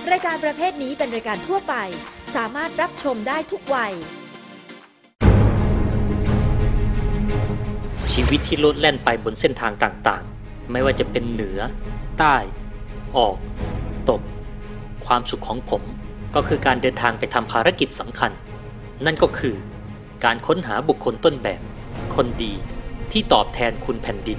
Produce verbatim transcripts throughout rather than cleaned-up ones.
รายการประเภทนี้เป็นรายการทั่วไปสามารถรับชมได้ทุกวัยชีวิตที่โลดแล่นไปบนเส้นทางต่างๆไม่ว่าจะเป็นเหนือใต้ออกตกความสุขของผมก็คือการเดินทางไปทำภารกิจสำคัญนั่นก็คือการค้นหาบุคคลต้นแบบคนดีที่ตอบแทนคุณแผ่นดิน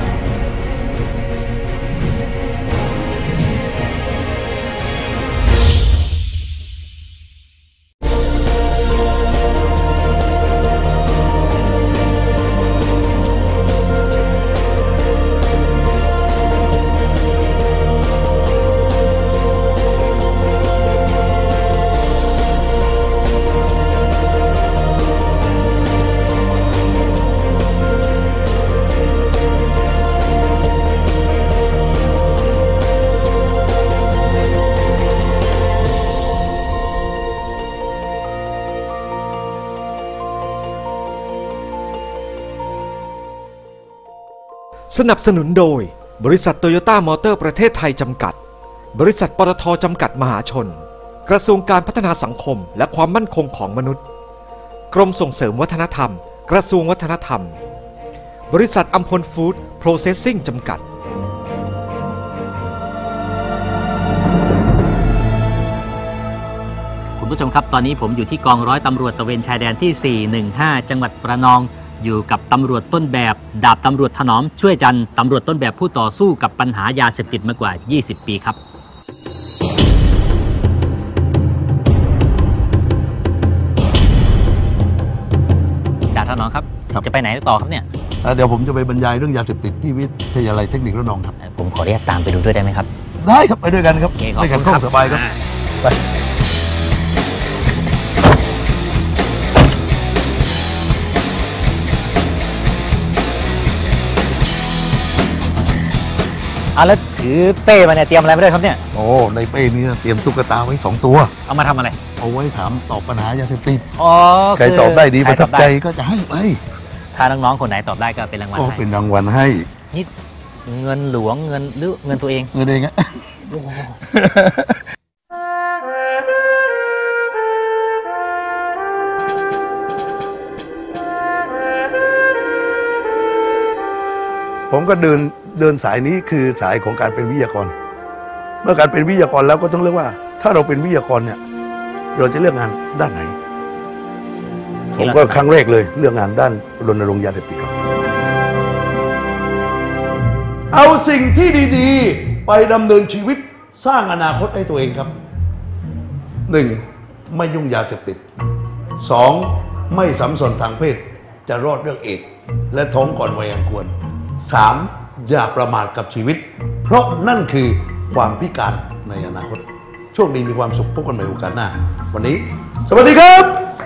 สนับสนุนโดยบริษัทโตโยต้ามอเตอร์ประเทศไทยจำกัดบริษัทปตท.จำกัดมหาชนกระทรวงการพัฒนาสังคมและความมั่นคงของมนุษย์กรมส่งเสริมวัฒนธรรมกระทรวงวัฒนธรรมบริษัทอัมพลฟู้ดโปรเซสซิ่งจำกัดคุณผู้ชมครับตอนนี้ผมอยู่ที่กองร้อยตำรวจตระเวนชายแดนที่สี่หนึ่งห้าจังหวัดระนองอยู่กับตำรวจต้นแบบดาบตำรวจถนอมช่วยจันทร์ตำรวจต้นแบบผู้ต่อสู้กับปัญหายาเสพติดมากว่ายี่สิบปีครับดาบถนอมครับจะไปไหนต่อครับเนี่ยเดี๋ยวผมจะไปบรรยายเรื่องยาเสพติดที่วิทยาลัยเทคนิคระนองครับผมขออนุญาตตามไปดูด้วยได้ไหมครับได้ครับไปด้วยกันครับไปกันก็สบายครับไปเอาแล้วถือเป้มาเนี่ยเตรียมอะไรมาด้วยครับเนี่ยโอ้ในเป้นี้เตรียมตุ๊กตาไว้สองตัวเอามาทำอะไรเอาไว้ถามตอบปัญหายาเสพติดอ๋อใครตอบได้ดีประทับใจก็จะให้ไปถ้าน้องๆคนไหนตอบได้ก็เป็นรางวัลให้ก็เป็นรางวัลให้นี่เงินหลวงเงินหรือเงินตัวเองเงินเองอะผมก็เดินเดินสายนี้คือสายของการเป็นวิทยากรเมื่อการเป็นวิทยากรแล้วก็ต้องเลือกว่าถ้าเราเป็นวิทยากรเนี่ยเราจะเลือกงานด้านไหนผมก็ครั้งแรกเลยเลือกงานด้านรณรงค์ยาเสพติดครับเอาสิ่งที่ดีๆไปดำเนินชีวิตสร้างอนาคตให้ตัวเองครับหนึ่งไม่ยุ่งยาเสพติดสองไม่สัมสนทางเพศจะรอดเรื่องเอดส์และท้องก่อนวัยอันควรสามอย่าประมาทกับชีวิตเพราะนั่นคือความพิการในอนาคตโชคดีมีความสุขพบกันใหม่โอกาสหน้าวันนี้สวัสดีครับ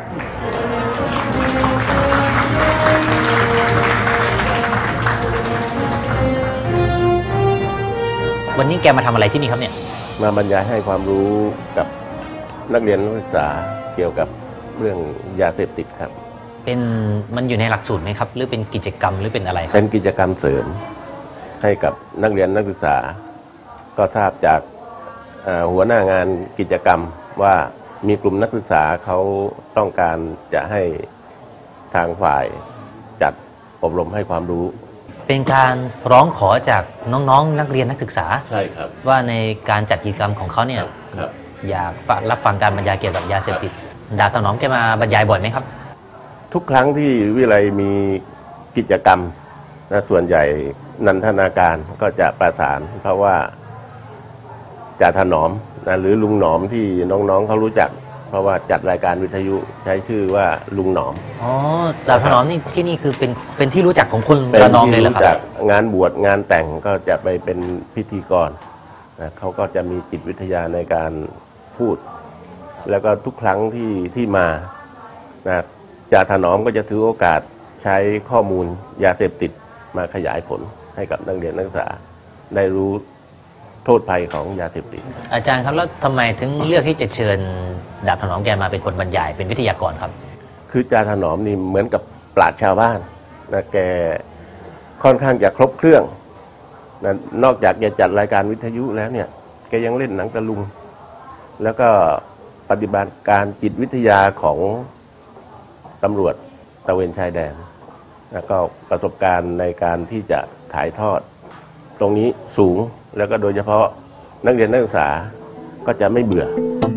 วันนี้แกมาทำอะไรที่นี่ครับเนี่ยมาบรรยายให้ความรู้กับนักเรียนนักศึกษาเกี่ยวกับเรื่องยาเสพติดครับเป็นมันอยู่ในหลักสูตรไหมครับหรือเป็นกิจกรรมหรือเป็นอะไรเป็นกิจกรรมเสริมให้กับนักเรียนนักศึกษาก็ทราบจากหัวหน้างานกิจกรรมว่ามีกลุ่มนักศึกษาเขาต้องการจะให้ทางฝ่ายจัดอบรมให้ความรู้เป็นการร้องขอจากน้องๆ นักเรียนนักศึกษาใช่ครับว่าในการจัดกิจกรรมของเขาเนี่ยอยากรับฟังการบรรยายเกี่ยวกับยาเสพติดดาบถนอมแกมาบรรยายบ่อยไหมครับทุกครั้งที่วิทยาลัยมีกิจกรรมนะส่วนใหญ่นันทนาการก็จะประสานเพราะว่าจ่าถนอมนะหรือลุงหนอมที่น้องๆเขารู้จักเพราะว่าจัดรายการวิทยุใช้ชื่อว่าลุงหนอมอ๋อจ่าถนอมนี่ที่นี่คือเป็นเป็นที่รู้จักของคนระนองเลยเหรอครับจากงานบวชงานแต่งก็จะไปเป็นพิธีกรนะเขาก็จะมีจิตวิทยาในการพูดแล้วก็ทุกครั้งที่ที่มานะจ่าถนอมก็จะถือโอกาสใช้ข้อมูลยาเสพติดมาขยายผลให้กับนักเรียนนักศึกษาได้รู้โทษภัยของยาเสพติดอาจารย์ครับแล้วทำไมถึงเลือกที่จะเชิญดาบถนอมแกมาเป็นคนบรรยายเป็นวิทยากรครับคือจ่าถนอมนี่เหมือนกับปราชญ์ชาวบ้านนะแกค่อนข้างจะครบเครื่องนะนอกจากจะจัดรายการวิทยุแล้วเนี่ยแกยังเล่นหนังตะลุงแล้วก็ปฏิบัติการจิตวิทยาของตำรวจตระเวนชายแดนแล้วก็ประสบการณ์ในการที่จะถ่ายทอดตรงนี้สูงแล้วก็โดยเฉพาะนักเรียนนักศึกษาก็จะไม่เบื่อ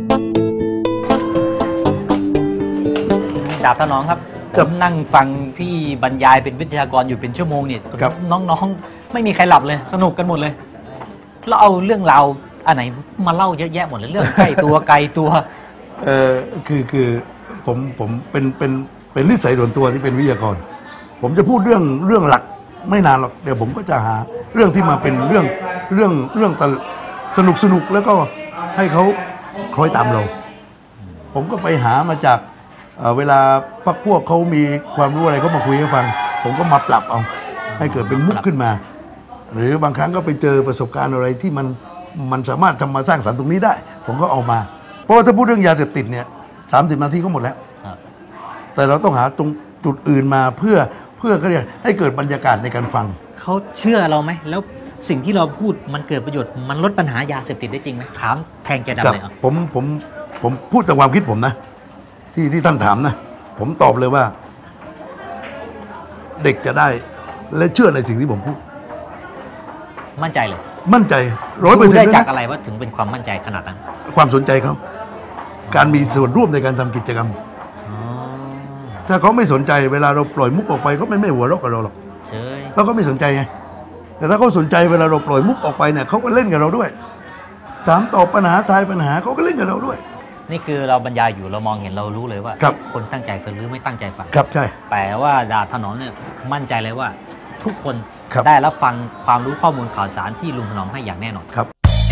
ดาบถนอมครับผมนั่งฟังพี่บรรยายเป็นวิทยากรอยู่เป็นชั่วโมงเนี่ยน้องๆไม่มีใครหลับเลยสนุกกันหมดเลยแล้วเอาเรื่องราวอันไหนมาเล่าเยอะแยะหมดเลยเรื่องใกล้ตัวไกลตัวเออคือคือผมผมเป็นเป็นเป็นนิสัยส่วนตัวที่เป็นวิทยากรผมจะพูดเรื่องเรื่องหลักไม่นานหรอกเดี๋ยวผมก็จะหาเรื่องที่มาเป็นเรื่องเรื่องเรื่องสนุกสนุกแล้วก็ให้เขาคล้อยตามเราผมก็ไปหามาจากเวลาพวกพวกเขามีความรู้อะไรเขามาคุยให้ฟังผมก็มาปรับเอาให้เกิดเป็นมุกขึ้นมาหรือบางครั้งก็ไปเจอประสบการณ์อะไรที่มันมันสามารถทำมาสร้างสรรค์ตรงนี้ได้ผมก็เอามาเพราะว่าถ้าพูดเรื่องยาเสพติดเนี่ยสามสิบนาทีก็หมดแล้วแต่เราต้องหาตรงจุดอื่นมาเพื่อเพื่อเขาเรียกให้เกิดบรรยากาศในการฟังเขาเชื่อเราไหมแล้วสิ่งที่เราพูดมันเกิดประโยชน์มันลดปัญหายาเสพติดได้จริงไหมถามแทงแกดำเลยอ่ะผมผมผมพูดแต่ความคิดผมนะที่ที่ท่านถามนะผมตอบเลยว่าเด็กจะได้และเชื่อในสิ่งที่ผมพูดมั่นใจเลยมั่นใจร้อยเปอร์เซ็นต์ได้จากอะไรว่าถึงเป็นความมั่นใจขนาดนั้นความสนใจเขาการมีส่วนร่วมในการทำกิจกรรมถ้าเขาไม่สนใจเวลาเราปล่อยมุกออกไปเขาไม่ไม่หัวเราะกับเราหรอกแล้วก็ไม่สนใจไงแต่ถ้าเขาสนใจเวลาเราปล่อยมุกออกไปเนี่ยเขาก็เล่นกับเราด้วยถามตอบปัญหาทายปัญหาเขาก็เล่นกับเราด้วยนี่คือเราบรรยายอยู่เรามองเห็นเรารู้เลยว่าคนตั้งใจฟังหรือไม่ตั้งใจฟังครับใช่แต่ว่าดาบถนอมเนี่ยมั่นใจเลยว่าทุกคนได้รับฟังความรู้ข้อมูลข่าวสารที่ลุงถนอมให้อย่างแน่นอนครับ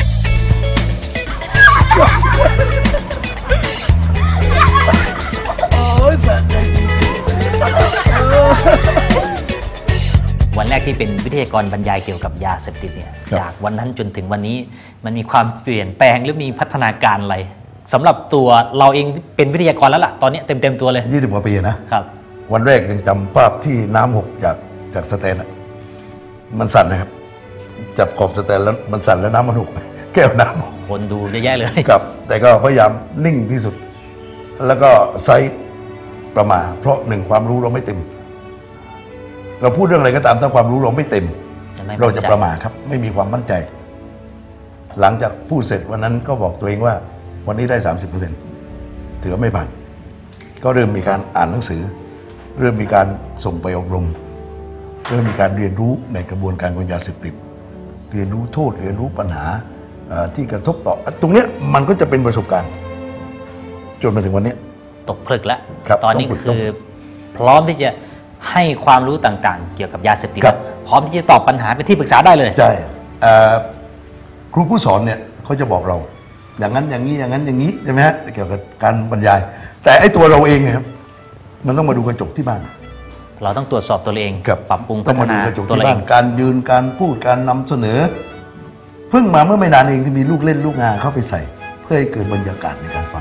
วันแรกที่เป็นวิทยากรบรรยายเกี่ยวกับยาเสพติดเนี่ยจากวันนั้นจนถึงวันนี้มันมีความเปลี่ยนแปลงหรือมีพัฒนาการอะไรสำหรับตัวเราเองเป็นวิทยากรแล้วล่ะตอนนี้เต็มเต็มตัวเลยยี่สิบกว่าปีนะครับวันแรกยังจำภาพที่น้ำหกจากจากสแตนอะมันสั่นนะครับจับขอบสแตนแล้วมันสั่นแล้วน้ำมันหกแก้วน้ำคนดูเยอะแยะเลยครับแต่ก็พยายามนิ่งที่สุดแล้วก็ไซส์ประมาเพราะหนึ่งความรู้เราไม่เต็มเราพูดเรื่องอะไรก็ตามถ้าความรู้เราไม่เต็มเราจะประมาครับไม่มีความมั่นใจหลังจากพูดเสร็จวันนั้นก็บอกตัวเองว่าวันนี้ได้ สามสิบเปอร์เซ็นต์ ถือว่าไม่ผ่านก็เริ่มมีการอ่านหนังสือเริ่มมีการส่งไปอบรมเริ่มมีการเรียนรู้ในกระบวนการของยาเสพติดเรียนรู้โทษเรียนรู้ปัญหาที่กระทบต่อตรงนี้มันก็จะเป็นประสบการณ์จนมาถึงวันนี้ตกผลึกแล้วตอนนี้คือพร้อมที่จะให้ความรู้ต่างๆเกี่ยวกับยาเสพติดพร้อมที่จะตอบปัญหาเป็นที่ปรึกษาได้เลยใช่ครูผู้สอนเนี่ยเขาจะบอกเราอย่างนั้นอย่างนี้อย่างนั้นอย่างนี้ใช่ไหมฮะเกี่ยวกับการบรรยายแต่ไอ้ตัวเราเองครับมันต้องมาดูกระจกที่บ้านเราต้องตรวจสอบตัวเองปรับปรุงพัฒนาตัวเองการยืนการพูดการนำเสนอเพิ่งมาเมื่อไม่นานเองที่มีลูกเล่นลูกงานเข้าไปใส่เพื่อให้เกิดบรรยากาศในการฟัง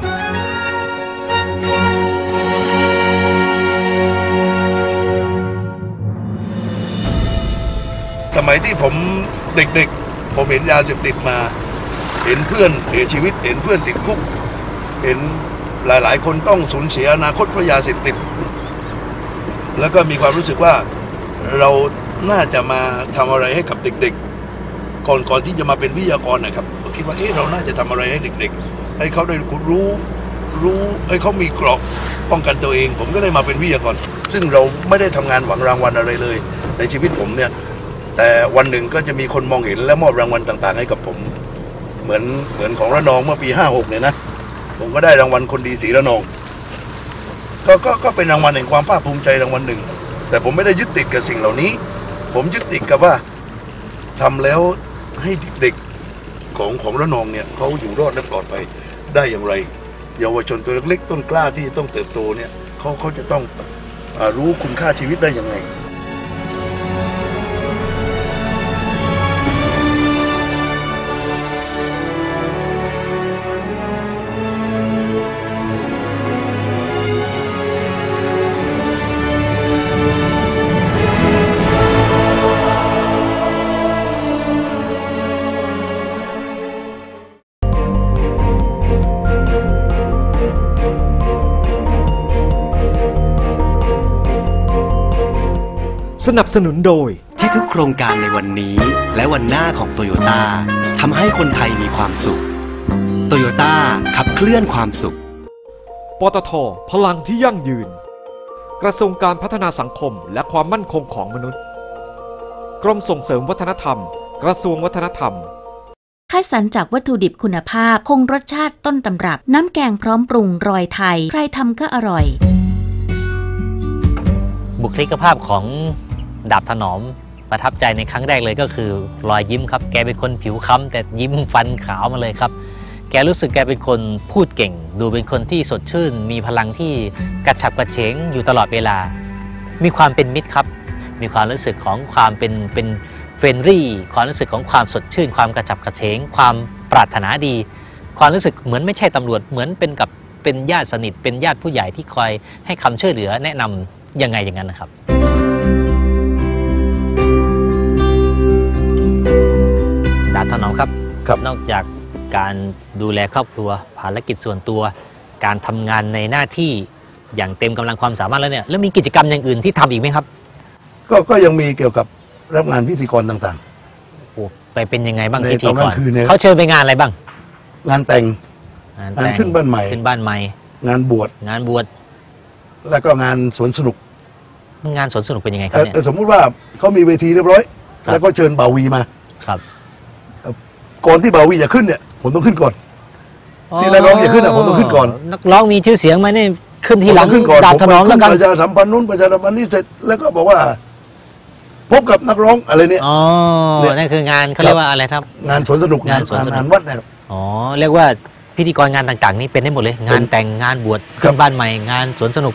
สมัยที่ผมเด็กๆผมเห็นยาเสพติดมาเห็นเพื่อนเสียชีวิตเห็นเพื่อนติดคุกเห็นหลายๆคนต้องสูญเสียอนาคตเพราะยาเสพติดแล้วก็มีความรู้สึกว่าเราน่าจะมาทำอะไรให้กับเด็กๆก่อนก่อนที่จะมาเป็นวิทยากรนะครับผมคิดว่าเอ๊ะเราน่าจะทำอะไรให้เด็กๆให้เขาได้รู้รู้ให้เขามีเกราะป้องกันตัวเองผมก็เลยมาเป็นวิทยากรซึ่งเราไม่ได้ทำงานหวังรางวัลอะไรเลยในชีวิตผมเนี่ยแต่วันหนึ่งก็จะมีคนมองเห็นและมอบรางวัลต่างๆให้กับผมเหมือนเหมือนของระนองเมื่อปีห้าหกเนี่ยนะผมก็ได้รางวัลคนดีศรีระนองก็ก็ก็เป็นรางวัลแห่งความภาคภูมิใจรางวัลหนึ่งแต่ผมไม่ได้ยึดติดกับสิ่งเหล่านี้ผมยึดติดกับว่าทำแล้วให้เด็กๆของของระนองเนี่ยเขาอยู่รอดและปลอดภัยได้อย่างไรเยาวชนตัวเล็กๆต้นกล้าที่ต้องเติบโตเนี่ยเขาเขาจะต้องรู้คุณค่าชีวิตได้ยังไงสนับสนุนโดยที่ทุกโครงการในวันนี้และวันหน้าของโตโยต้าทำให้คนไทยมีความสุขโตโยต้าขับเคลื่อนความสุขปตท.พลังที่ยั่งยืนกระทรวงการพัฒนาสังคมและความมั่นคงของมนุษย์กรมส่งเสริมวัฒนธรรมกระทรวงวัฒนธรรมคัดสรรจากวัตถุดิบคุณภาพคงรสชาติต้นตำรับน้ำแกงพร้อมปรุงรอยไทยใครทำก็อร่อยบุคลิกภาพของดาบถนอมประทับใจในครั้งแรกเลยก็คือรอยยิ้มครับแกเป็นคนผิวค้ำแต่ยิ้มฟันขาวมาเลยครับแกรู้สึกแกเป็นคนพูดเก่งดูเป็นคนที่สดชื่นมีพลังที่กระฉับกระเฉงอยู่ตลอดเวลามีความเป็นมิตรครับมีความรู้สึกของความเป็นเป็นเฟรนลี่ความรู้สึกของความสดชื่นความกระฉับกระเฉงความปรารถนาดีความรู้สึกเหมือนไม่ใช่ตำรวจเหมือนเป็นกับเป็นญาติสนิทเป็นญาติผู้ใหญ่ที่คอยให้คำช่วยเหลือแนะนำยังไงอย่างนั้นนะครับดาบถนอมครับนอกจากการดูแลครอบครัวภารกิจส่วนตัวการทำงานในหน้าที่อย่างเต็มกำลังความสามารถแล้วเนี่ยแล้วมีกิจกรรมอย่างอื่นที่ทำอีกไหมครับก็ก็ยังมีเกี่ยวกับรับงานพิธีกรต่างๆโอ้ไปเป็นยังไงบ้างพิธีกรเขาเชิญไปงานอะไรบ้างงานแต่งงานขึ้นบ้านใหม่ขึ้นบ้านใหม่งานบวชงานบวชแล้วก็งานสวนสนุกงานสวนสนุกเป็นยังไงครับเนี่ยสมมุติว่าเขามีเวทีเรียบร้อยแล้วก็เชิญบ่าววีมาครับก่อนที่บ่าววีจะขึ้นเนี่ยผมต้องขึ้นก่อนที่นักร้องจะขึ้นอ่ะผมต้องขึ้นก่อนนักร้องมีชื่อเสียงมาเนี่ยขึ้นทีหลังดาบถนอมแล้วกันประชาสัมพันธ์นู้นประชาสัมพันธ์นี้เสร็จแล้วก็บอกว่าพบกับนักร้องอะไรเนี่ยอ๋อนั่นคืองานเขาเรียกว่าอะไรครับงานสวนสนุกงานงานวัดนะครับอ๋อเรียกว่าพิธีกรงานต่างๆนี่เป็นได้หมดเลยงานแต่งงานบวชขึ้นบ้านใหม่งานสวนสนุก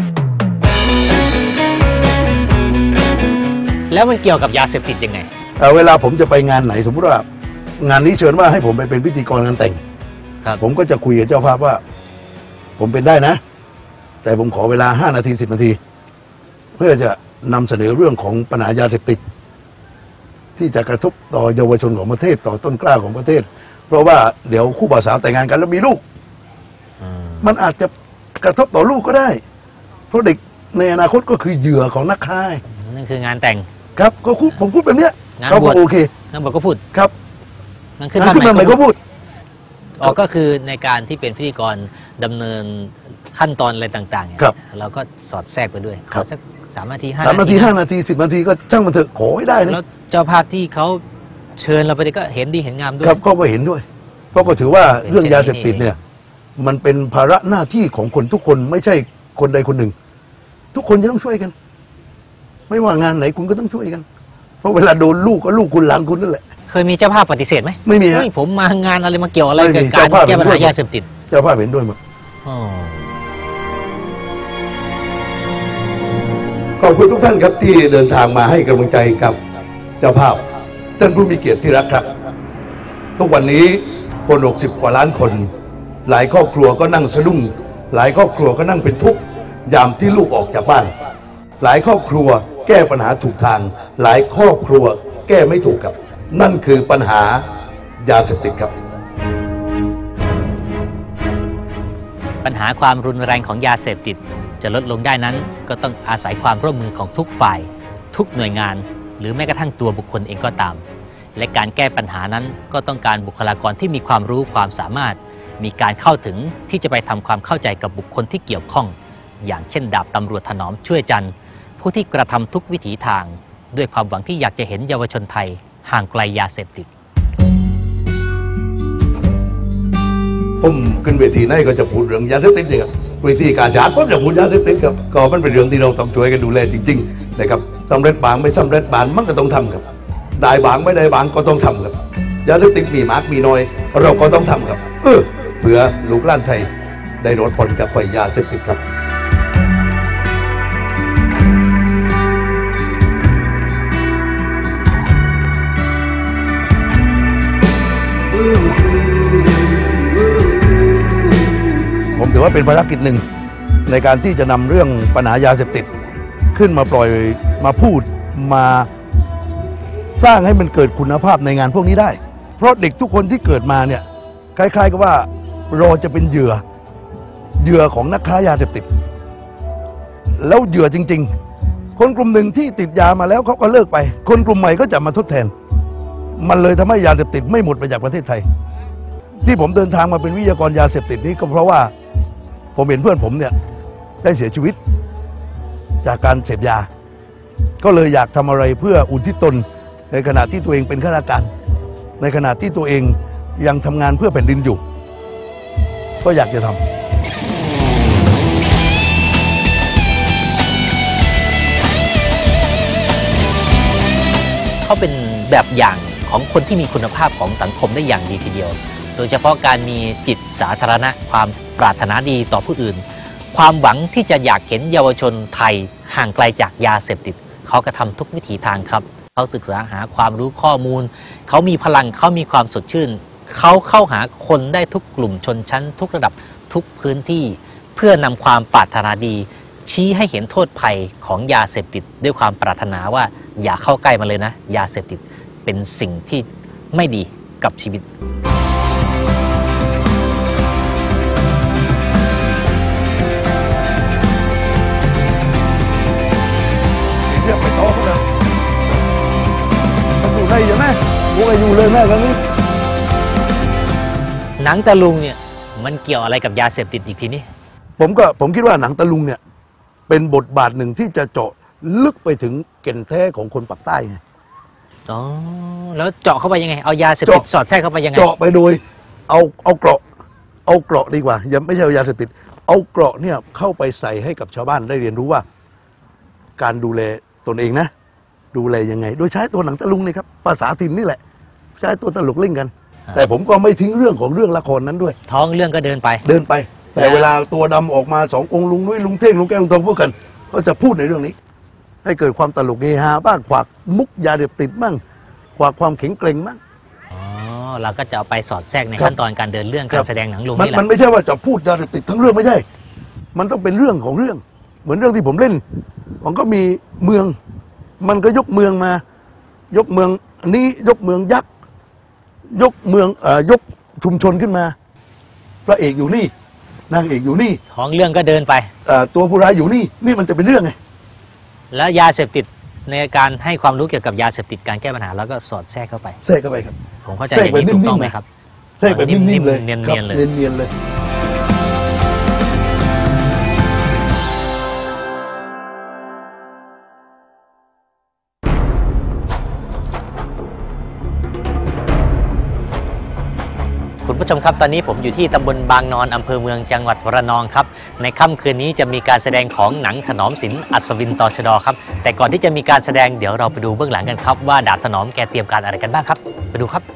แล้วมันเกี่ยวกับยาเสพติดยังไงเวลาผมจะไปงานไหนสมมติว่างานนี้เชิญว่าให้ผมไปเป็นพิธีกรงานแต่งผมก็จะคุยกับเจ้าภาพว่าผมเป็นได้นะแต่ผมขอเวลาห้านาทีสิบนาทีเพื่อจะนำเสนอเรื่องของปัญหายาเสพติดที่จะกระทบต่อเยาวชนของประเทศต่อต้นกล้าของประเทศเพราะว่าเดี๋ยวคู่บ่าวสาวแต่งงานกันแล้วมีลูกมันอาจจะกระทบต่อลูกก็ได้เพราะเด็กในอนาคตก็คือเหยื่อของนักฆ่านั่นคืองานแต่งครับก็พูดผมพูดแบบเนี้ยเขาก็โอเคงานบวชก็พูดครับงานขึ้นบ้านใหม่ก็พูดอ๋อก็คือในการที่เป็นพิธีกรดำเนินขั้นตอนอะไรต่างๆเนี่ยเราก็สอดแทรกไปด้วยขอสักสามนาทีห้าสามนาทีห้านาทีสิบนาทีก็ช่างมันเถอะขอให้ได้นะแล้วเจ้าภาพที่เขาเชิญเราไปก็เห็นดีเห็นงามด้วยครับก็เห็นด้วยเพราะก็ถือว่าเรื่องยาเสพติดเนี่ยมันเป็นภาระหน้าที่ของคนทุกคนไม่ใช่คนใดคนหนึ่งทุกคนจะต้องช่วยกันไม่ว่างานไหนคุณก็ต้องช่วยกันเพราะเวลาโดนลูกก็ลูกคุณหลานคุณนั่นแหละเคยมีเจ้าภาพปฏิเสธไหมไม่มีฮะผมมางานอะไรมาเกี่ยวอะไรกับการแก้ปัญหายาเสพติดเจ้าภาพเห็นด้วยหมดขอบคุณทุกท่านครับที่เดินทางมาให้กำลังใจกับเจ้าภาพท่านผู้มีเกียรติที่รักครับทุกวันนี้คนหกสิบกว่าล้านคนหลายครอบครัวก็นั่งสะดุ้งหลายครอบครัวก็นั่งเป็นทุกข์ยามที่ลูกออกจากบ้านหลายครอบครัวแก้ปัญหาถูกทางหลายครอบครัวแก้ไม่ถูกครับนั่นคือปัญหายาเสพติดครับปัญหาความรุนแรงของยาเสพติดจะลดลงได้นั้นก็ต้องอาศัยความร่วมมือของทุกฝ่ายทุกหน่วยงานหรือแม้กระทั่งตัวบุคคลเองก็ตามและการแก้ปัญหานั้นก็ต้องการบุคลากรที่มีความรู้ความสามารถมีการเข้าถึงที่จะไปทำความเข้าใจกับบุคคลที่เกี่ยวข้องอย่างเช่นดาบตำรวจถนอมช่วยจันทร์ผู้ที่กระทำทุกวิถีทางด้วยความหวังที่อยากจะเห็นเยาวชนไทยห่างไกลยาเสพติดผมขึ้นเวทีไหนก็จะพูดเรื่องยาเสพติดเนี่ยเวทีการจาดผมจะพูดยาเสพติดครับก็มันเป็นเรื่องที่เราต้องช่วยกันดูแลจริงๆนะครับสำเร็จบางไม่สำเร็จบางมันก็ต้องทำครับได้บางไม่ได้บางก็ต้องทำครับยาเสพติดมีมากมีน้อยเราก็ต้องทำครับเออเพื่อลูกหลานไทยได้ลดพ้นจากภัยยาเสพติดครับผมถือว่าเป็นภารกิจหนึ่งในการที่จะนำเรื่องปัญหายาเสพติดขึ้นมาปล่อยมาพูดมาสร้างให้มันเกิดคุณภาพในงานพวกนี้ได้เพราะเด็กทุกคนที่เกิดมาเนี่ยคล้ายๆกับว่ารอจะเป็นเหยื่อเหยื่อของนักค้ายาเสพติดแล้วเหยื่อจริงๆคนกลุ่มหนึ่งที่ติดยามาแล้วเขาก็เลิกไปคนกลุ่มใหม่ก็จะมาทดแทนมันเลยทำให้ยาเสพติดไม่หมดไปจากประเทศไทยที่ผมเดินทางมาเป็นวิทยากรยาเสพติดนี้ก็เพราะว่าผมเห็นเพื่อนผมเนี่ยได้เสียชีวิตจากการเสพยาก็เลยอยากทำอะไรเพื่ออุทิศตนในขณะที่ตัวเองเป็นข้าราชการในขณะที่ตัวเองยังทำงานเพื่อแผ่นดินอยู่ก็อยากจะทำเขาเป็นแบบอย่างของคนที่มีคุณภาพของสังคมได้อย่างดีทีเดียวโดยเฉพาะการมีจิตสาธารณะความปรารถนาดีต่อผู้อื่นความหวังที่จะอยากเห็นเยาวชนไทยห่างไกลจากยาเสพติดเขาก็ทำทุกวิถีทางครับเขาศึกษาหาความรู้ข้อมูลเขามีพลังเขามีความสดชื่นเขาเข้าหาคนได้ทุกกลุ่มชนชั้นทุกระดับทุกพื้นที่เพื่อนำความปรารถนาดีชี้ให้เห็นโทษภัยของยาเสพติดด้วยความปรารถนาว่าอย่าเข้าใกล้มันเลยนะยาเสพติดเป็นสิ่งที่ไม่ดีกับชีวิตเรียกไปต่อเขาเลยมันอยู่ได้ยังไงพวกไอ้อยู่เลยแม่กันนี้หนังตะลุงเนี่ยมันเกี่ยวอะไรกับยาเสพติดอีกทีนี้ผมก็ผมคิดว่าหนังตะลุงเนี่ยเป็นบทบาทหนึ่งที่จะเจาะลึกไปถึงแก่นแท้ของคนปากใต้ไงอ๋อแล้วเจาะเข้าไปยังไงเอายาเสพติดสอดแทรกเข้าไปยังไงเจาะไปโดยเอาเอาเกราะเอาเกราะดีกว่าอย่าไม่ใช่ยาเสพติดเอาเกราะเนี่ยเข้าไปใส่ให้กับชาวบ้านได้เรียนรู้ว่าการดูแลตนเองนะดูแลยังไงโดยใช้ตัวหนังตะลุงนี่ครับภาษาถิ่นนี่แหละใช้ตัวตลกเล่นกันแต่ผมก็ไม่ทิ้งเรื่องของเรื่องละครนั้นด้วยท้องเรื่องก็เดินไปเดินไปแต่เวลาตัวดำออกมาสององค์ลุงนุ้ยลุงเท่งลุงแก้วลุงทองพูดกันก็จะพูดในเรื่องนี้ให้เกิดความตลกเฮฮาบ้างขวากมุกยาเสพติดบ้างขวากความแข็งเกร็งบ้างอ๋อเราก็จะเอาไปสอดแทรกในขั้นตอนการเดินเรื่องการแสดงหนังลุงนี่แหละมันไม่ใช่ว่าจะพูดยาเสพติดทั้งเรื่องไม่ใช่มันต้องเป็นเรื่องของเรื่องเหมือนเรื่องที่ผมเล่นมันก็มีเมืองมันก็ยกเมืองมายกเมืองอันนี้ยกเมืองยักษ์ยกเมืองเอ่อยกชุมชนขึ้นมาพระเอกอยู่นี่นางเอกอยู่นี่ท้องเรื่องก็เดินไปตัวผู้ร้ายอยู่นี่นี่มันจะเป็นเรื่องไงแล้วยาเสพติดในการให้ความรู้เกี่ยวกับยาเสพติดการแก้ปัญหาแล้วก็สอดแทรกเข้าไปแทรกเข้าไปครับผมเข้าใจอย่างนี้ถูกต้องไหมครับแทรกแบบนิ่มๆเลยเนียนๆเลยเนียนๆเลยคุณผู้ชมครับตอนนี้ผมอยู่ที่ตำบลบางนอนอำเภอเมืองจังหวัดระนองครับในค่ำคืนนี้จะมีการแสดงของหนังถนอมศิลป์อัศวินตชด.ครับแต่ก่อนที่จะมีการแสดงเดี๋ยวเราไปดูเบื้องหลังกันครับว่าดาบถนอมแกเตรียมการอะไรกันบ้างครับไปดูครับ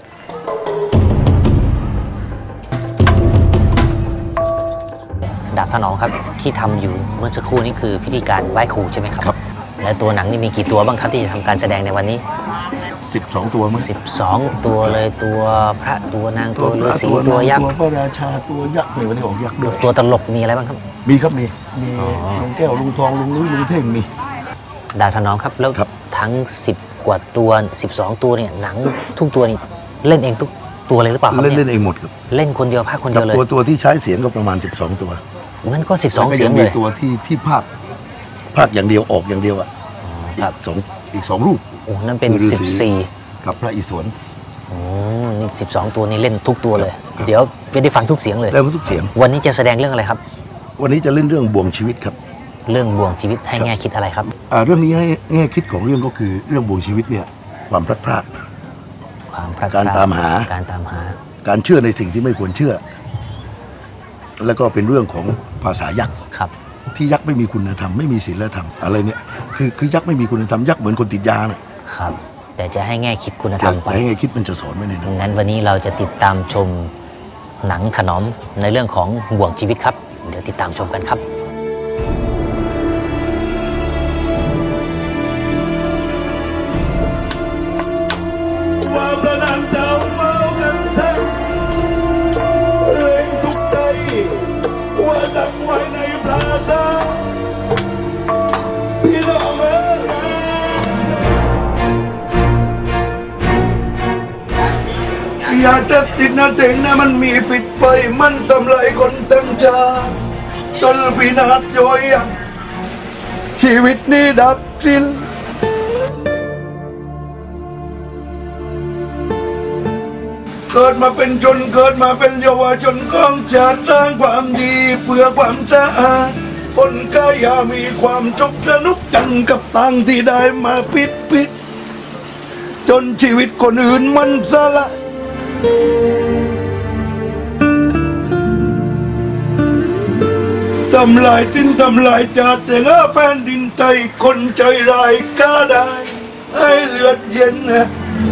ดาบถนอมครับที่ทำอยู่เมื่อสักครู่นี้คือพิธีการไหว้ครูใช่ไหมครับครับและตัวหนังนี่มีกี่ตัวบ้างครับที่จะทำการแสดงในวันนี้สิบสองตัวมั้งสิบสองตัวเลยตัวพระตัวนางตัวฤาษีตัวยักษ์ตัวพระราชาตัวยักษ์ในวันนี้ออกยักษ์ด้วยตัวตลกมีอะไรบ้างครับมีครับมีมีลุงแก้วลุงทองลุงนุ้ยลุงเท่งมีดาวถนอมครับแล้วทั้งสิบกว่าตัวสิบสองตัวเนี่ยหนังทุกตัวนี่เล่นเองทุกตัวเลยหรือเปล่าครับเล่นเล่นเองหมดครับเล่นคนเดียวพากคนเดียวเลยตัวตัวที่ใช้เสียงก็ประมาณสิบสองตัวงั้นก็สิบสองเสียงเลยมีตัวที่ที่ภาคภาคอย่างเดียวออกอย่างเดียวอ่ะอีกสองอีกสองรูปโอ้นั่นเป็นสิบสี่กับพระอิศวรโอ้นี่สิบสองตัวนี้เล่นทุกตัวเลยเดี๋ยวจะได้ฟังทุกเสียงเลยได้ฟังทุกเสียงวันนี้จะแสดงเรื่องอะไรครับวันนี้จะเล่นเรื่องบ่วงชีวิตครับเรื่องบ่วงชีวิตให้แง่คิดอะไรครับอ่าเรื่องนี้ให้แง่คิดของเรื่องก็คือเรื่องบ่วงชีวิตเนี่ยความพลัดพรากความพลัดพรากการตามหาการตามหาการเชื่อในสิ่งที่ไม่ควรเชื่อแล้วก็เป็นเรื่องของภาษายักษ์ครับที่ยักษ์ไม่มีคุณธรรมไม่มีศีลธรรมอะไรเนี่ยคือคือยักษ์ไม่มีคุณธรรมยักษ์เหมือนคนติดยาน่ะครับแต่จะให้แง่คิดคุณธรรมไปให้แง่คิดมันจะสอนไว้ในนั้นงั้นวันนี้เราจะติดตามชมหนังถนอมในเรื่องของบ่วงชีวิตครับเดี๋ยวติดตามชมกันครับว่าประนามเจ้าเมากันแท้เร่งทุกใจว่าตักไว้ในปลาตาพี่น้องเอ๋ยอย่าเจ็บติดนะเต็งนะมันมีปิดไปมันทำลายคนตั้งใจจนพินาศย่อยยับชีชีวิตนี้ดับสิ้นเกิดมาเป็นชนเกิดมาเป็นเยาวชนของชาติสร้างความดีเพื่อความสะอาดคนก็อย่ามีความสุขสนุกกันกับตังที่ได้มาปิดปิดจนชีวิตคนอื่นมันสละทำลายทิ้นทำลายชาติแต่ละแผ่นดินไทยคนใจร้ายก็ได้ให้เลือดเย็นนะ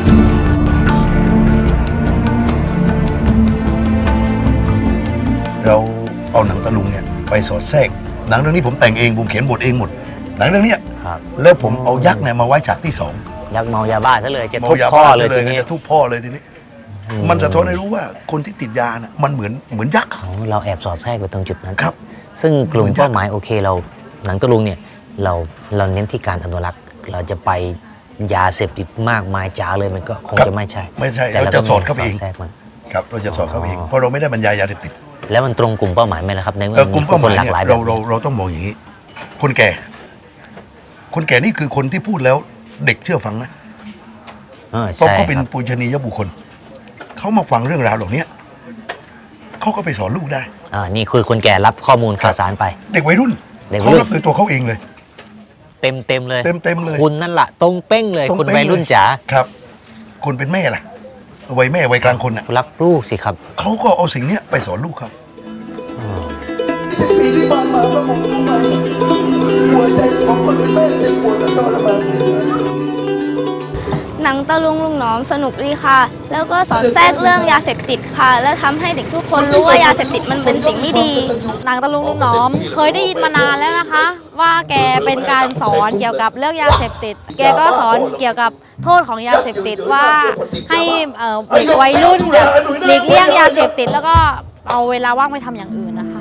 เราเอาหนังตะลุงเนี่ยไปสอดแทรกหนังเรื่องนี้ผมแต่งเองผมเขียนบทเองหมดหนังเรื่องนี้แล้วผมเอายักษ์เนี่ยมาไว้ฉากที่สองยักษ์เมายาบ้าซะเลยจะทุบพ่อเลยทีนี้จะทุบพ่อเลยทีนี้มันจะทนให้รู้ว่าคนที่ติดยาน่ะมันเหมือนเหมือนยักษ์เราแอบสอดแทรกไปตรงจุดนั้นครับซึ่งกลุ่มเป้าหมายโอเคเราหนังตะลุงเนี่ยเราเราเน้นที่การอนุรักษ์เราจะไปยาเสพติดมากมายจ๋าเลยมันก็คงจะไม่ใช่ไม่ใช่เราจะสอดเข้าไปเองครับเราจะสอดเข้าไปเองเพราะเราไม่ได้บรรยายยาเสพติดแล้วมันตรงกลุ่มเป้าหมายไหมล่ะครับในเมื่อกลุ่มเป้าหมายเนี่ยเราเราเราต้องมองอย่างนี้คนแก่คนแก่นี่คือคนที่พูดแล้วเด็กเชื่อฟังนะเพราะเขาเป็นปุญชนียบุคคลเขามาฟังเรื่องราวเหล่านี้เขาก็ไปสอนลูกได้อ่านี่คือคนแก่รับข้อมูลข่าวสารไปเด็กวัยรุ่นเขารับโดยตัวเขาเองเลยเต็มเต็มเลยเต็มเต็มเลยคุณนั่นแหละตรงเป้งเลยคุณวัยรุ่นจ๋าครับคุณเป็นแม่ล่ะวัยแม่วัยกลางคนน่ะรักลูกสิครับเขาก็เอาสิ่งนี้ไปสอนลูกครับปีที่ผ่านมาก็ผมรู้ไหมหัวใจของคนเป็นแม่เจ็บปวดและทรมานหนังตะลุงลุงหนอมสนุกดีค่ะแล้วก็สอนแทรกเรื่องยาเสพติดค่ะแล้วทำให้เด็กทุกคนรู้ว่ายาเสพติดมันเป็นสิ่งไม่ดีหนังตะลุงลุงหนอมเคยได้ยินมานานแล้วนะคะว่าแกเป็นการสอนเกี่ยวกับเรื่องยาเสพติดแกก็สอนเกี่ยวกับโทษของยาเสพติดว่าให้วัยรุ่นหลีกเลี่ยงยาเสพติดแล้วก็เอาเวลาว่างไปทำอย่างอื่นนะคะ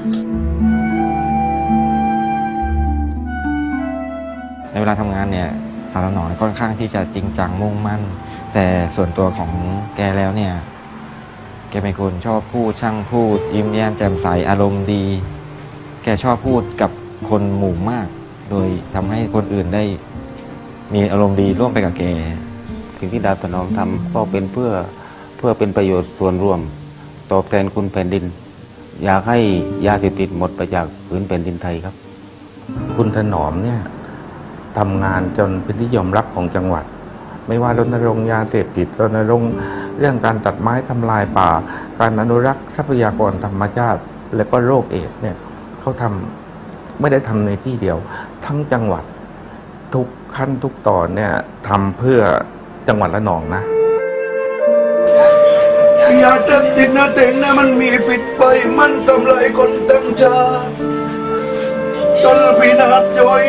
ในเวลาทำงานเนี่ยสารหนอนค่อนข้างที่จะจริงจังมุ่งมั่นแต่ส่วนตัวของแกแล้วเนี่ยแกเป็นคนชอบพูดช่างพูดยิ้มแย้มแจ่มใสอารมณ์ดีแกชอบพูดกับคนหมู่มากโดยทำให้คนอื่นได้มีอารมณ์ดีร่วมไปกับแกสิ่งที่ดาบถนอมทำก็เป็นเพื่อเพื่อเป็นประโยชน์ส่วนรวมตอบแทนคุณแผ่นดินอยากให้ยาเสพติดหมดไปจากพื้นแผ่นดินไทยครับคุณถนอมเนี่ยทำงานจนเป็นที่ยอมรับของจังหวัดไม่ว่ารณรงค์ยาเสพติดรณรงค์เรื่องการตัดไม้ทำลายป่าการอนุรักษ์ทรัพยากรธรรมชาติและก็โรคเอดส์เนี่ยเขาทำไม่ได้ทำในที่เดียวทั้งจังหวัดทุกขั้นทุกตอนเนี่ยทำเพื่อจังหวัดระนองนะยาเสพติดนะเต็งนะมันมีปิดไปมันทำลายคนตั้งชาจนพินาศย่อย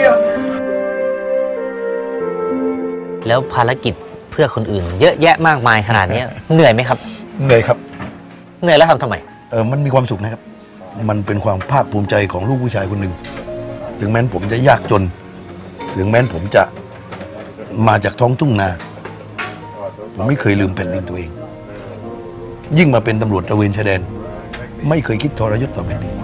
แล้วภารกิจเพื่อคนอื่นเยอะแยะมากมายขนาดนี้เหนื่อยไหมครับเหนื่อยครับเหนื่อยแล้วทำทำไมเออมันมีความสุขนะครับมันเป็นความภาคภูมิใจของลูกผู้ชายคนหนึ่งถึงแม้ผมจะยากจนถึงแม้ผมจะมาจากท้องทุ่งนาผมไม่เคยลืมแผ่นดินตัวเองยิ่งมาเป็นตำรวจตระเวนชายแดนไม่เคยคิดทรยศต่อแผ่นดิน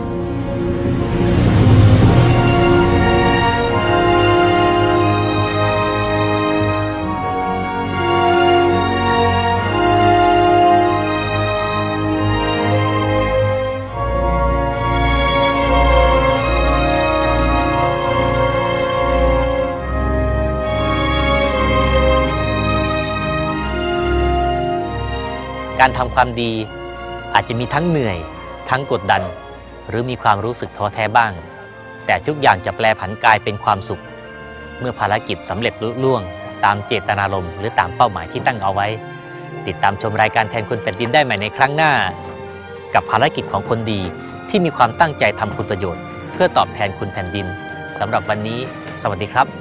การทำความดีอาจจะมีทั้งเหนื่อยทั้งกดดันหรือมีความรู้สึกท้อแท้บ้างแต่ทุกอย่างจะแปลผันกลายเป็นความสุขเมื่อภารกิจสำเร็จลุล่วงตามเจตนารมณ์หรือตามเป้าหมายที่ตั้งเอาไว้ติดตามชมรายการแทนคุณแผ่นดินได้ใหม่ในครั้งหน้ากับภารกิจของคนดีที่มีความตั้งใจทำคุณประโยชน์เพื่อตอบแทนคุณแผ่นดินสำหรับวันนี้สวัสดีครับ